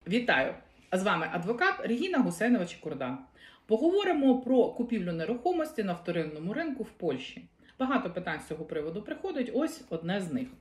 Вітаю! З вами адвокат Регіна Гусейнова-Чекурда. Поговоримо про купівлю нерухомості на вторинному ринку в Польщі. Багато питань з цього приводу приходить, ось одне з них.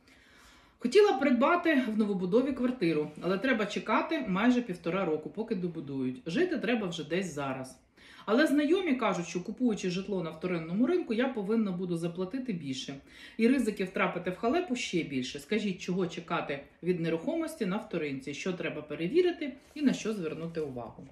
Хотіла придбати в новобудові квартиру, але треба чекати майже 1,5 року, поки добудують. Жити треба вже десь зараз. Але знайомі кажуть, що купуючи житло на вторинному ринку, я повинна буду заплатити більше. І ризики втрапити в халепу ще більше. Скажіть, чого чекати від нерухомості на вторинці, що треба перевірити і на що звернути увагу.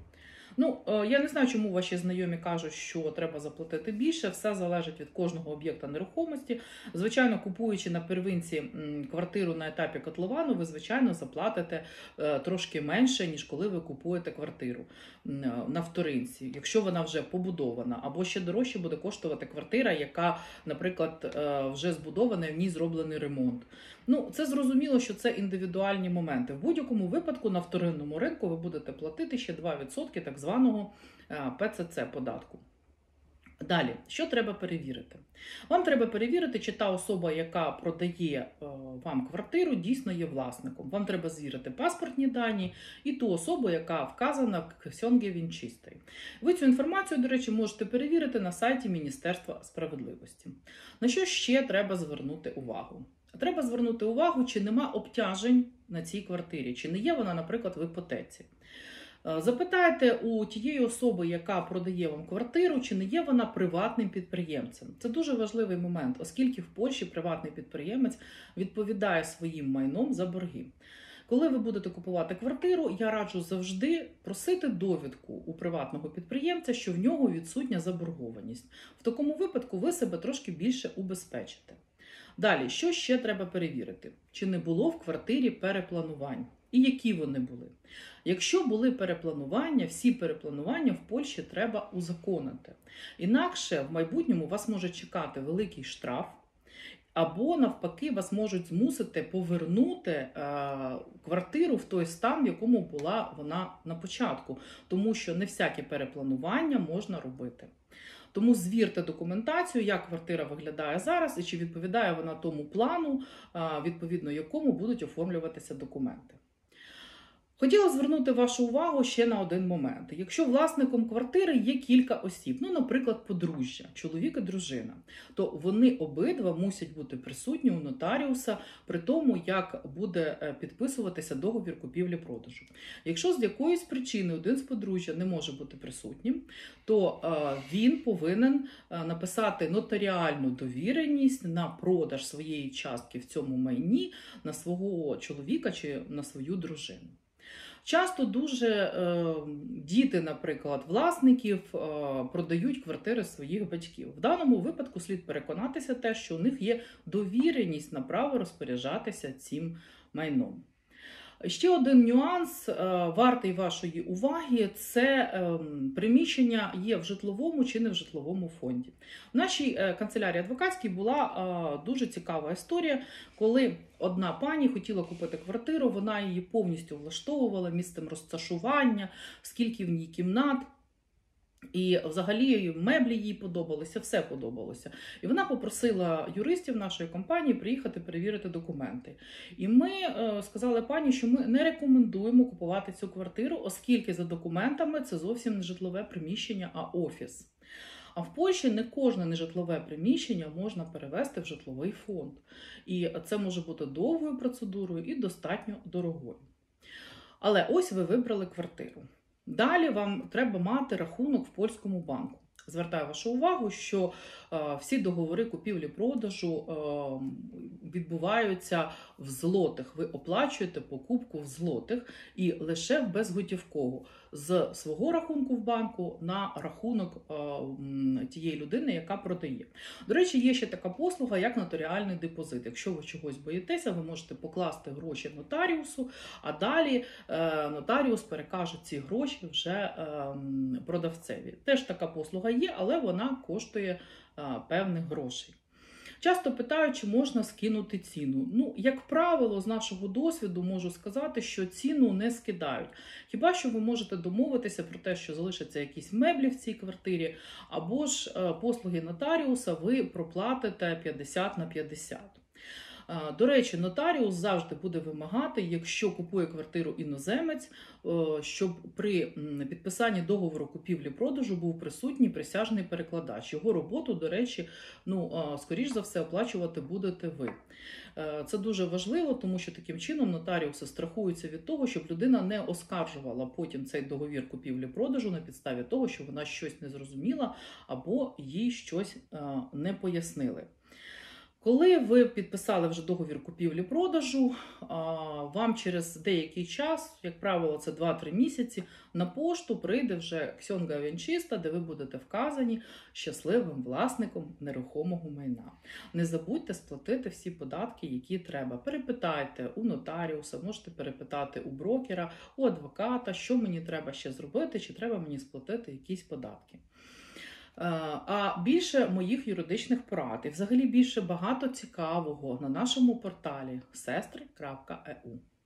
Я не знаю, чому ваші знайомі кажуть, що треба заплатити більше. Все залежить від кожного об'єкта нерухомості. Звичайно, купуючи на первинці квартиру на етапі котловану, ви, звичайно, заплатите трошки менше, ніж коли ви купуєте квартиру на вторинці, якщо вона вже побудована. Або ще дорожче буде коштувати квартира, яка, наприклад, вже збудована і в ній зроблений ремонт. Це зрозуміло, що це індивідуальні моменти. В будь-якому випадку на вторинному ринку ви будете платити ще 2% так званого ПЦЦ-податку. Далі, що треба перевірити? Вам треба перевірити, чи та особа, яка продає вам квартиру, дійсно є власником. Вам треба звірити паспортні дані і ту особу, яка вказана в Ксьонге Вінчистий. Ви цю інформацію, до речі, можете перевірити на сайті Міністерства справедливості. На що ще треба звернути увагу? Треба звернути увагу, чи нема обтяжень на цій квартирі, чи не є вона, наприклад, в іпотеці. Запитайте у тієї особи, яка продає вам квартиру, чи не є вона приватним підприємцем. Це дуже важливий момент, оскільки в Польщі приватний підприємець відповідає своїм майном за борги. Коли ви будете купувати квартиру, я раджу завжди просити довідку у приватного підприємця, що в нього відсутня заборгованість. В такому випадку ви себе трошки більше убезпечите. Далі, що ще треба перевірити? Чи не було в квартирі перепланувань? І які вони були? Якщо були перепланування, всі перепланування в Польщі треба узаконити. Інакше в майбутньому вас може чекати великий штраф, або навпаки вас можуть змусити повернути квартиру в той стан, в якому була вона на початку. Тому що не всяке перепланування можна робити. Тому звірте документацію, як квартира виглядає зараз і чи відповідає вона тому плану, відповідно якому будуть оформлюватися документи. Хотіла звернути вашу увагу ще на один момент. Якщо власником квартири є кілька осіб, наприклад, подружжя, чоловік і дружина, то вони обидва мусять бути присутні у нотаріуса при тому, як буде підписуватися договір купівлі-продажу. Якщо з якоїсь причини один з подружжя не може бути присутнім, то він повинен написати нотаріальну довіреність на продаж своєї частки в цьому майні на свого чоловіка чи на свою дружину. Часто дуже діти, наприклад, власників продають квартири своїх батьків. В даному випадку слід переконатися те, що у них є довіреність на право розпоряджатися цим майном. Ще один нюанс, вартий вашої уваги, це приміщення є в житловому чи не в житловому фонді. В нашій канцелярії адвокатській була дуже цікава історія, коли одна пані хотіла купити квартиру, вона її повністю влаштовувала місцем розташування, скільки в ній кімнат. І взагалі меблі їй подобалися, все подобалося. І вона попросила юристів нашої компанії приїхати перевірити документи. І ми сказали пані, що ми не рекомендуємо купувати цю квартиру, оскільки за документами це зовсім не житлове приміщення, а офіс. А в Польщі не кожне нежитлове приміщення можна перевести в житловий фонд. І це може бути довгою процедурою і достатньо дорогою. Але ось ви вибрали квартиру. Далі вам треба мати рахунок в польському банку. Звертаю вашу увагу, що всі договори купівлі-продажу відбуваються в злотих. Ви оплачуєте покупку в злотих і лише в безготівкову. З свого рахунку в банку на рахунок тієї людини, яка продає. До речі, є ще така послуга, як нотаріальний депозит. Якщо ви чогось боїтеся, ви можете покласти гроші нотаріусу, а далі нотаріус перекаже ці гроші вже продавцеві. Теж така послуга є, але вона коштує певних грошей. Часто питають, чи можна скинути ціну. Як правило, з нашого досвіду можу сказати, що ціну не скидають. Хіба що ви можете домовитися про те, що залишаться якісь меблі в цій квартирі, або ж послуги нотаріуса ви проплатите 50/50. До речі, нотаріус завжди буде вимагати, якщо купує квартиру іноземець, щоб при підписанні договору купівлі-продажу був присутній присяжний перекладач. Його роботу, до речі, скоріш за все, оплачувати будете ви. Це дуже важливо, тому що таким чином нотаріуси страхуються від того, щоб людина не оскаржувала потім цей договір купівлі-продажу на підставі того, що вона щось не зрозуміла або їй щось не пояснили. Коли ви підписали вже договір купівлі-продажу, вам через деякий час, як правило, це 2-3 місяці, на пошту прийде вже ксьонга вінчиста, де ви будете вказані щасливим власником нерухомого майна. Не забудьте сплатити всі податки, які треба. Перепитайте у нотаріуса, можете перепитати у брокера, у адвоката, що мені треба ще зробити, чи треба мені сплатити якісь податки. А більше моїх юридичних порад і взагалі більше багато цікавого на нашому порталі sestry.eu.